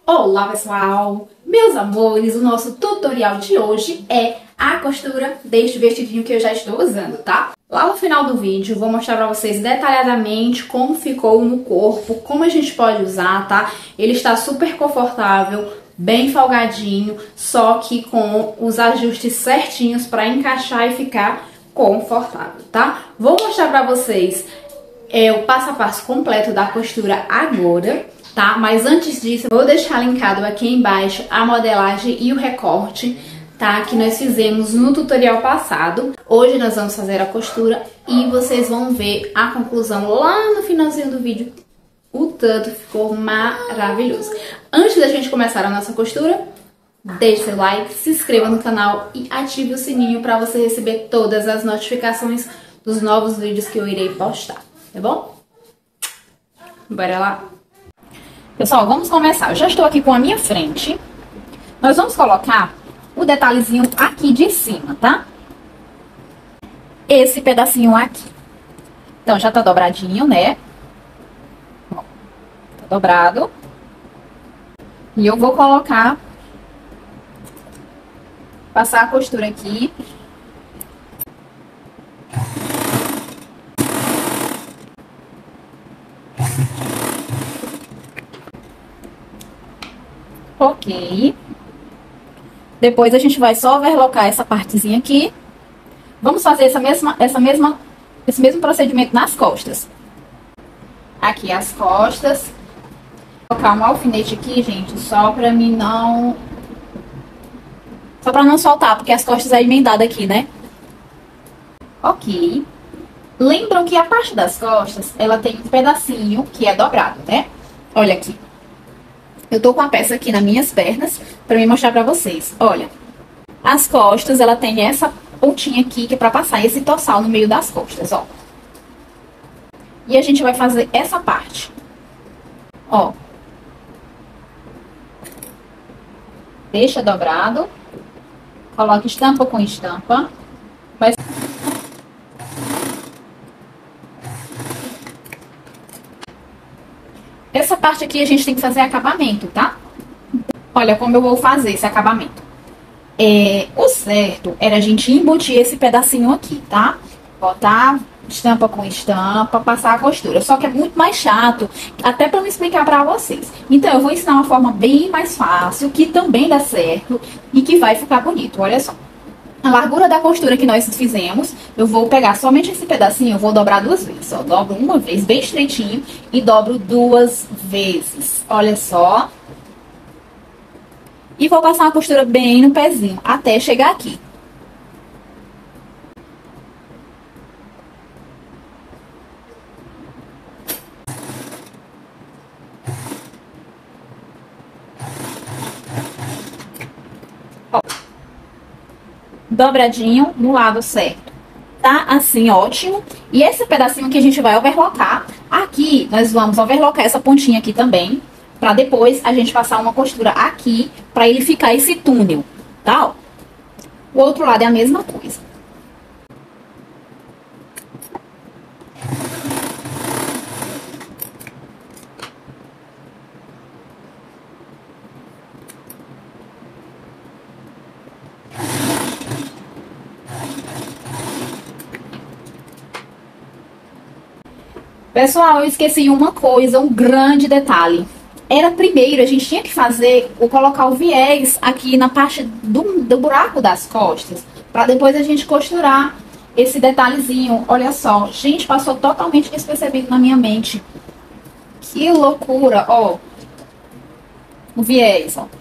Olá pessoal, meus amores, o nosso tutorial de hoje é a costura deste vestidinho que eu já estou usando, tá? Lá no final do vídeo eu vou mostrar pra vocês detalhadamente como ficou no corpo, como a gente pode usar, tá? Ele está super confortável, bem folgadinho, só que com os ajustes certinhos pra encaixar e ficar confortável, tá? Vou mostrar pra vocês o passo a passo completo da costura agora, tá? Mas antes disso, eu vou deixar linkado aqui embaixo a modelagem e o recorte, tá? Que nós fizemos no tutorial passado. Hoje nós vamos fazer a costura e vocês vão ver a conclusão lá no finalzinho do vídeo. O tanto ficou maravilhoso. Antes da gente começar a nossa costura, deixe seu like, se inscreva no canal e ative o sininho para você receber todas as notificações dos novos vídeos que eu irei postar, tá bom? Bora lá! Pessoal, vamos começar. Eu já estou aqui com a minha frente. Nós vamos colocar o detalhezinho aqui de cima, tá? Esse pedacinho aqui. Então, já tá dobradinho, né? Ó, tá dobrado. E eu vou colocar, passar a costura aqui. Ok. Depois a gente vai só overlocar essa partezinha aqui. Vamos fazer esse mesmo procedimento nas costas. Aqui as costas. Vou colocar um alfinete aqui, gente, só pra mim não... Só pra não soltar, porque as costas é emendada aqui, né? Ok. Lembram que a parte das costas, ela tem um pedacinho que é dobrado, né? Olha aqui. Eu tô com a peça aqui nas minhas pernas pra me mostrar pra vocês. Olha, as costas, ela tem essa pontinha aqui que é pra passar esse tossal no meio das costas, ó. E a gente vai fazer essa parte. Ó. Deixa dobrado. Coloca estampa com estampa. Vai... Essa parte aqui a gente tem que fazer acabamento, tá? Olha como eu vou fazer esse acabamento. O certo era a gente embutir esse pedacinho aqui, tá? Botar estampa com estampa, passar a costura. Só que é muito mais chato, até pra eu me explicar pra vocês. Então eu vou ensinar uma forma bem mais fácil, que também dá certo e que vai ficar bonito, olha só. A largura da costura que nós fizemos, eu vou pegar somente esse pedacinho, eu vou dobrar duas vezes. Ó, dobro uma vez bem estreitinho e dobro duas vezes. Olha só. E vou passar uma costura bem no pezinho, até chegar aqui. Ó. Dobradinho no lado certo. Tá assim, ótimo. E esse pedacinho que a gente vai overlocar, aqui nós vamos overlocar essa pontinha aqui também, pra depois a gente passar uma costura aqui, pra ele ficar esse túnel, tá? Ó. O outro lado é a mesma coisa. Pessoal, eu esqueci uma coisa, um grande detalhe. Era primeiro, a gente tinha que fazer, colocar o viés aqui na parte do buraco das costas, pra depois a gente costurar esse detalhezinho. Olha só, gente, passou totalmente despercebido na minha mente. Que loucura, ó. O viés, ó.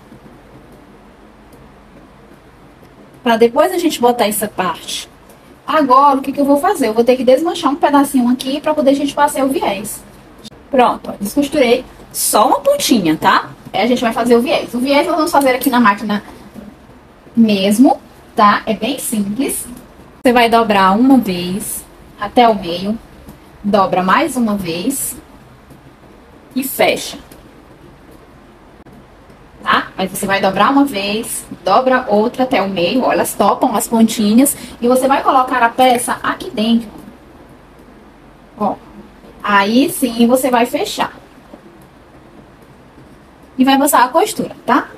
Pra depois a gente botar essa parte. Agora, o que eu vou fazer? Eu vou ter que desmanchar um pedacinho aqui pra poder a gente passar o viés. Pronto, ó, descosturei só uma pontinha, tá? Aí a gente vai fazer o viés. O viés nós vamos fazer aqui na máquina mesmo, tá? É bem simples. Você vai dobrar uma vez até o meio, dobra mais uma vez e fecha. Tá? Aí você vai dobrar uma vez, dobra outra até o meio, olha, elas topam as pontinhas e você vai colocar a peça aqui dentro. Ó, aí sim você vai fechar. e vai passar a costura, tá?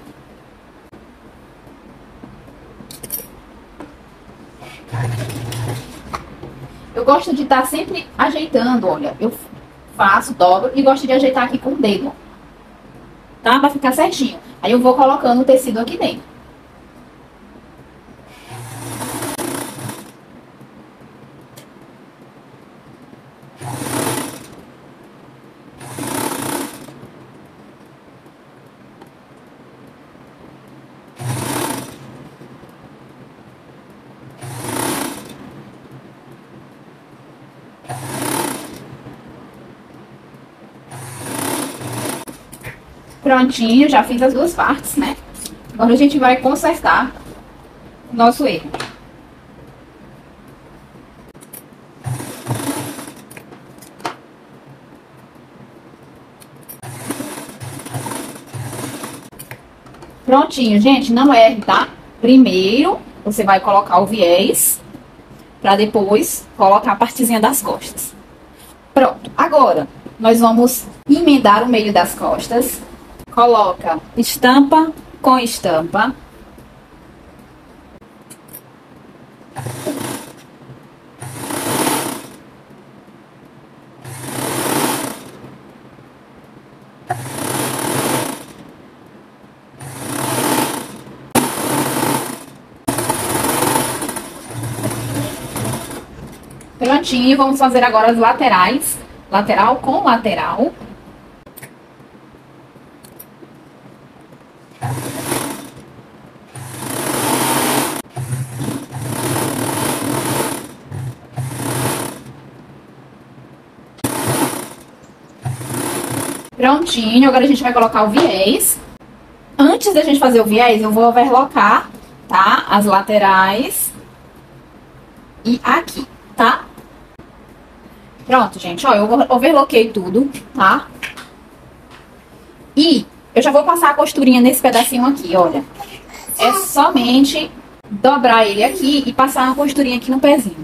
Eu gosto de estar sempre ajeitando, olha, eu faço, dobro e gosto de ajeitar aqui com o dedo, tá? Pra ficar certinho. Aí eu vou colocando o tecido aqui dentro. Prontinho, já fiz as duas partes, né? Agora a gente vai consertar o nosso erro. Prontinho, gente, não erre, tá? Primeiro, você vai colocar o viés, pra depois colocar a partezinha das costas. Pronto, agora nós vamos emendar o meio das costas. Coloca estampa com estampa. Prontinho, vamos fazer agora as laterais. Lateral com lateral. Prontinho, agora a gente vai colocar o viés. Antes da gente fazer o viés, eu vou overlocar, tá? As laterais. E aqui, tá? Pronto, gente, ó, eu overloquei tudo, tá? E eu já vou passar a costurinha nesse pedacinho aqui, olha. É somente dobrar ele aqui e passar uma costurinha aqui no pezinho.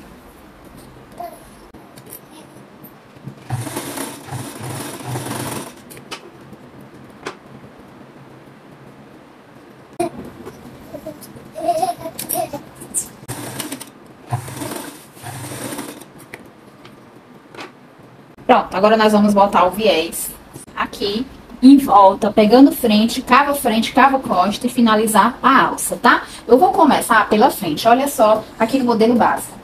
Pronto, agora nós vamos botar o viés aqui em volta, pegando frente, cava costa e finalizar a alça, tá? Eu vou começar pela frente, olha só, aqui no modelo básico.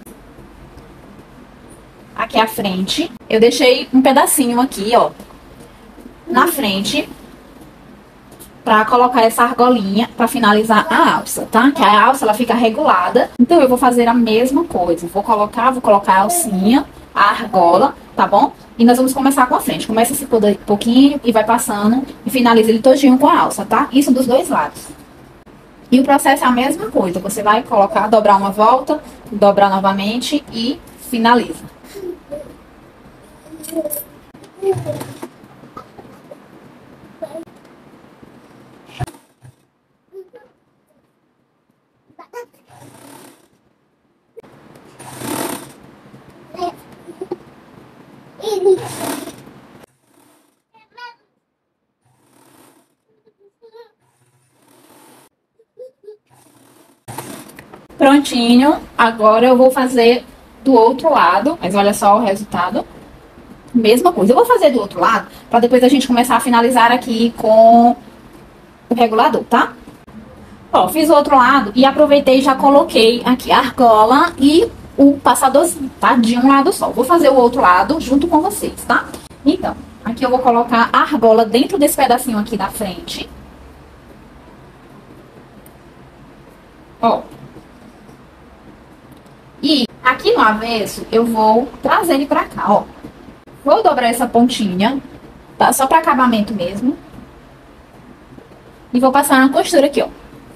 Aqui a frente, eu deixei um pedacinho aqui, ó, na frente, pra colocar essa argolinha pra finalizar a alça, tá? Que a alça, ela fica regulada, então eu vou fazer a mesma coisa. Vou colocar a alcinha, a argola, tá bom? E nós vamos começar com a frente. Começa esse pouquinho e vai passando e finaliza ele todinho com a alça, tá? Isso dos dois lados. E o processo é a mesma coisa. Você vai colocar, dobrar uma volta, dobrar novamente e finaliza. Prontinho, agora eu vou fazer do outro lado, mas olha só o resultado. Mesma coisa, eu vou fazer do outro lado, pra depois a gente começar a finalizar aqui com o regulador, tá? Ó, fiz o outro lado e aproveitei e já coloquei aqui a argola e o passadorzinho, tá? De um lado só. Vou fazer o outro lado junto com vocês, tá? Então, aqui eu vou colocar a argola dentro desse pedacinho aqui da frente. Ó. E aqui no avesso, eu vou trazer ele pra cá, ó. Vou dobrar essa pontinha, tá? Só pra acabamento mesmo. E vou passar uma costura aqui, ó.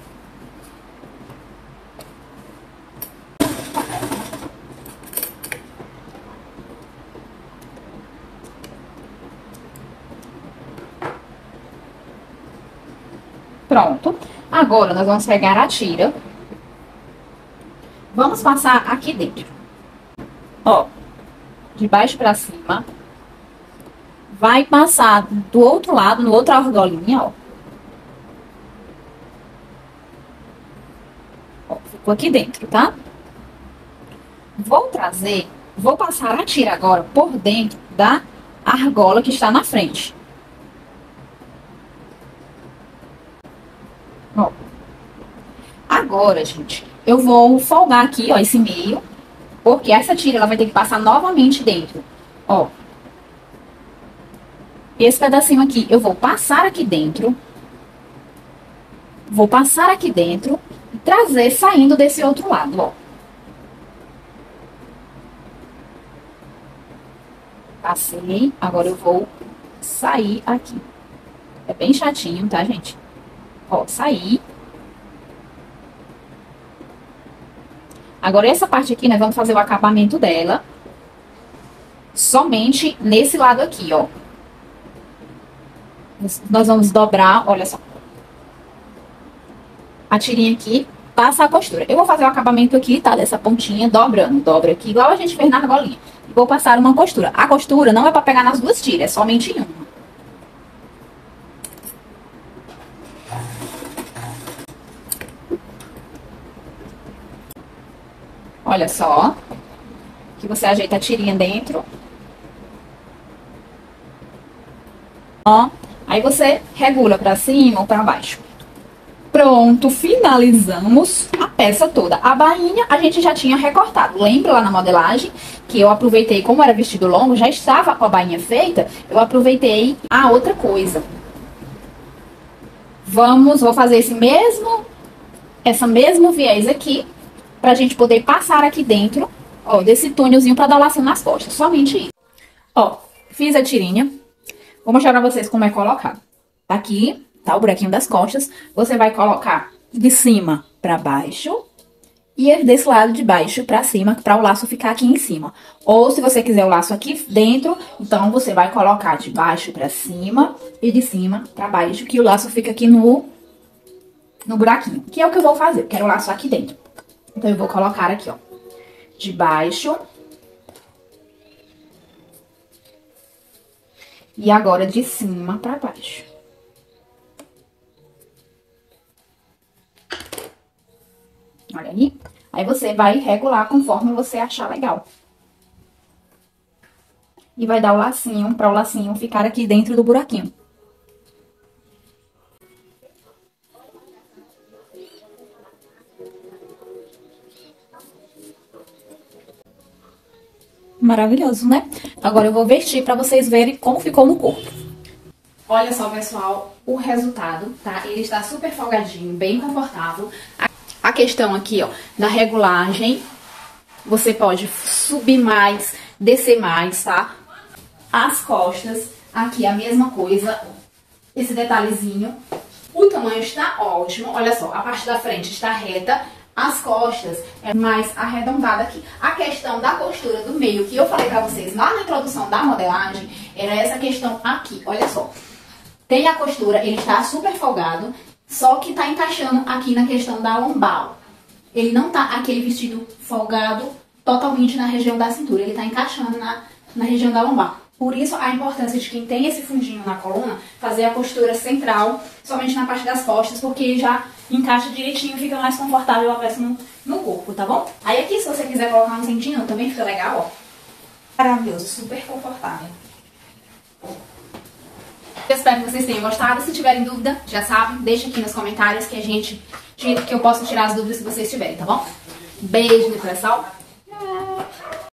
Pronto. Agora, nós vamos pegar a tira. Vamos passar aqui dentro. Ó. De baixo pra cima. Vai passar do outro lado, no outra argolinha, ó. Ficou aqui dentro, tá? Vou passar a tira agora por dentro da argola que está na frente. Ó. Agora, gente, eu vou folgar aqui, ó, esse meio, porque essa tira ela vai ter que passar novamente dentro, ó. Esse pedacinho aqui eu vou passar aqui dentro. Vou passar aqui dentro e trazer saindo desse outro lado, ó. Passei, agora eu vou sair aqui. É bem chatinho, tá, gente? Ó, saí. Agora essa parte aqui, nós vamos fazer o acabamento dela somente nesse lado aqui, ó. Nós vamos dobrar, olha só. A tirinha aqui, passa a costura. Eu vou fazer o acabamento aqui, tá? Dessa pontinha, dobrando. Dobra aqui, igual a gente fez na argolinha. E vou passar uma costura. A costura não é pra pegar nas duas tiras, é somente em uma. Olha só. Que você ajeita a tirinha dentro. Ó. Aí você regula pra cima ou pra baixo. Pronto, finalizamos a peça toda. A bainha a gente já tinha recortado. Lembra lá na modelagem que eu aproveitei, como era vestido longo, já estava com a bainha feita, eu aproveitei a outra coisa. Vou fazer essa mesmo viés aqui, pra gente poder passar aqui dentro, ó, desse túnelzinho pra dar lacinho nas costas. Somente isso. Ó, fiz a tirinha. Vou mostrar pra vocês como é colocado. Aqui, tá o buraquinho das costas. Você vai colocar de cima pra baixo e desse lado de baixo pra cima, pra o laço ficar aqui em cima. Ou se você quiser o laço aqui dentro, então você vai colocar de baixo pra cima e de cima pra baixo, que o laço fica aqui no buraquinho. Que é o que eu vou fazer, eu quero o laço aqui dentro. Então eu vou colocar aqui, ó, de baixo. E agora de cima pra baixo. Olha aí. Aí você vai regular conforme você achar legal. E vai dar o lacinho, para o lacinho ficar aqui dentro do buraquinho. Maravilhoso, né? Agora eu vou vestir pra vocês verem como ficou no corpo. Olha só, pessoal, o resultado, tá? Ele está super folgadinho, bem confortável. A questão aqui, ó, da regulagem, você pode subir mais, descer mais, tá? As costas, aqui a mesma coisa, esse detalhezinho. O tamanho está ótimo, olha só, a parte da frente está reta, as costas é mais arredondada aqui. A questão da costura do meio, que eu falei pra vocês lá na introdução da modelagem, era essa questão aqui, olha só. Tem a costura, ele está super folgado, só que tá encaixando aqui na questão da lombar. Ele não tá aquele vestido folgado totalmente na região da cintura, ele tá encaixando na região da lombar. Por isso, a importância de quem tem esse fundinho na coluna, fazer a costura central, somente na parte das costas, porque já encaixa direitinho, fica mais confortável a peça no corpo, tá bom? Aí aqui, se você quiser colocar um cintinho, também fica legal, ó. Maravilhoso, super confortável. Eu espero que vocês tenham gostado. Se tiverem dúvida, já sabem, deixa aqui nos comentários que eu posso tirar as dúvidas que vocês tiverem, tá bom? Beijo no coração.